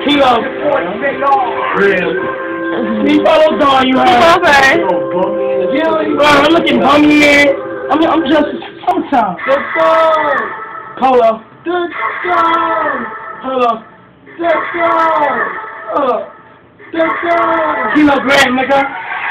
Kilo. Real. He follows Dawn, you heard. Okay. I'm looking bummy, man. I'm just sometimes. Let's go! Polo. Let's go! Polo. Let's go! Let's go! Kilogram, nigga.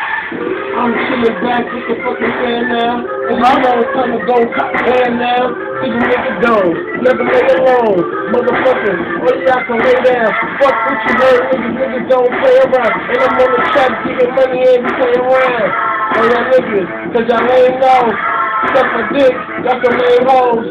I'm chilling back with the fucking fan now. And you know it's time to go cop fan now. Cause you make it go. Never lay alone. Motherfucker. Oh yeah, I can lay down. Fuck what you heard, niggas don't play around. And I'm on the track getting money every play around. Oh yeah, niggas. Cause y'all ain't know. Suck my dick. Y'all can lay hoes.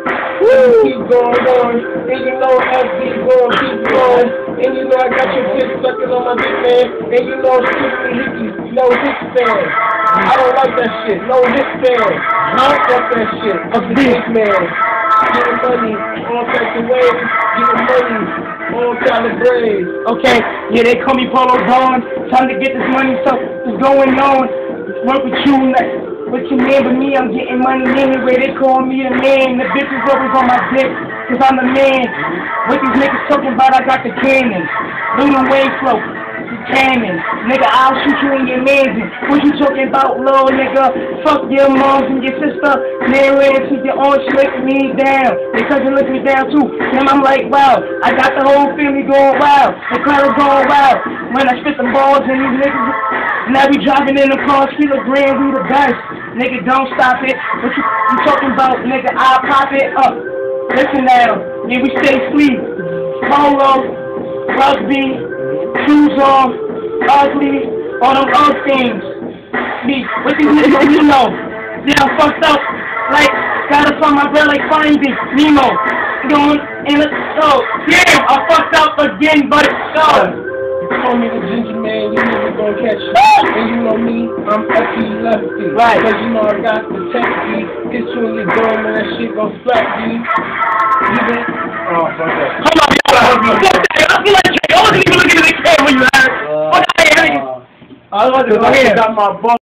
Keep going on. And you know FB going, keep going. And you know I got your dick sucking on my dick, man. And you know strictly hickeys. No hit fan. I don't like that shit. No hit fan. Fuck that shit. I'm the big man. Getting money, all types of ways. Getting money, all kind of braids. Okay, yeah, they call me Polo Dawn. Time to get this money, so what's going on? Work with you, with your man, but me, I'm getting money anyway. They call me the man. The bitches always on my dick, cause I'm the man. What these niggas talking about, I got the cannon. Lunar wave flow. Cannon. Nigga, I'll shoot you in your mansion. What you talking about, little nigga? Fuck your moms and your sister. Married to your own, she look me down. Your cousin look me down too. Then I'm like, wow, I got the whole family going wild. The crowd is going wild. When I spit the balls and these niggas, now we driving in the cars, Kilogram, we the best. Nigga, don't stop it. What you talking about, nigga? I'll pop it up. Listen now, yeah, we stay sleep. Polo, rugby, shoes off, ugly, all them other things. Me, what these niggas you know? Yeah, I'm fucked up. Like, gotta find my girl like Finding Nemo. Going in the show. Yeah, I fucked up again, but it's so. You call me the ginger man, you never gonna catch me. And you know me, I'm F.E. Lefty. Right. Cause you know I got the tech beat. Get you in your dome and that shit gon' slap you. You been? Oh, fuck that. Come on, I feel like Drake. I wasn't even looking at the camera when you heard. Fuck out of here. I got my ball.